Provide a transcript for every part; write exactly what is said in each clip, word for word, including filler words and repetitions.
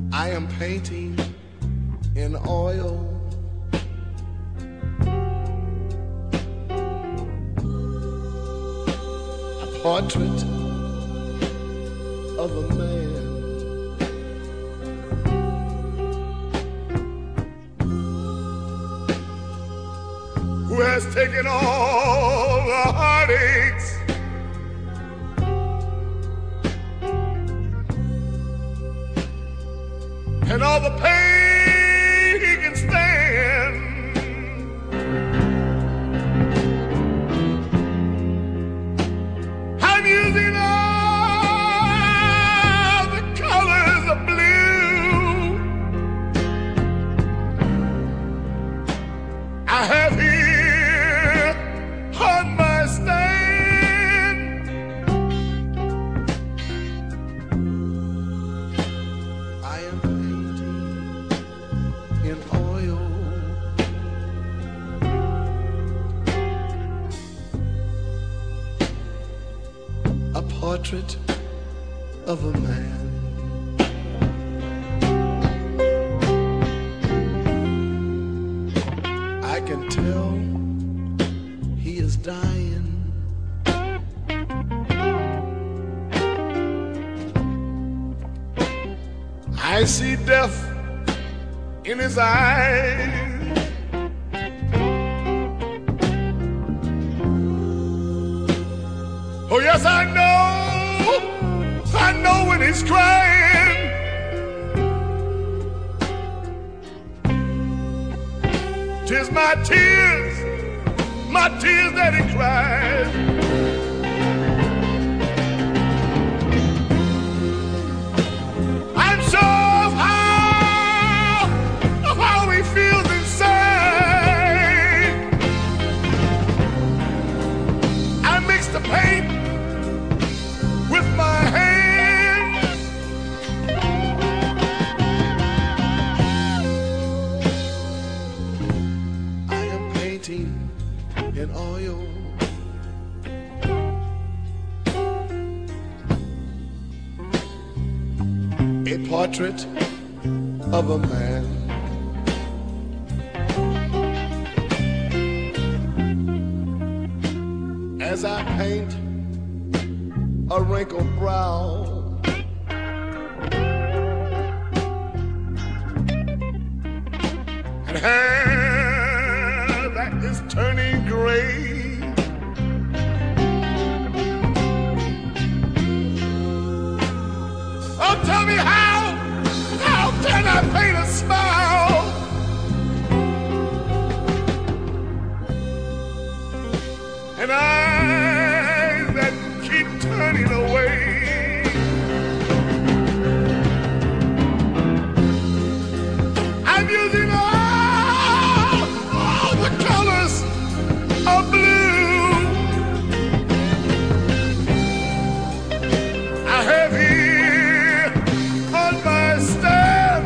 I am painting in oil a portrait of a man who has taken all the heartaches and all the pain he can stand. I'm using all the colors of blue I have here on my stand. I am in oil a portrait of a man I can tell he is dying. I see death in his eyes. Oh yes, I know, I know when he's crying. Tis my tears, my tears that he cries. I'm sure of how, of how he feels inside. I mix the paint with my hands. I am painting in oil a portrait of a man as I paint a wrinkled brow and hair that is turning gray. Oh, tell me how, how can I paint a smile and eyes that keep turning away? I'm using all, all the colors of blue I have here on my stand.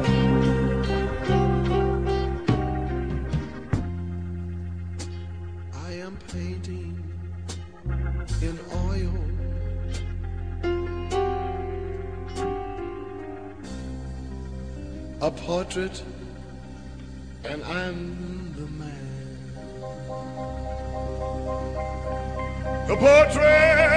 I am painting in oil a portrait, and I'm the man. The portrait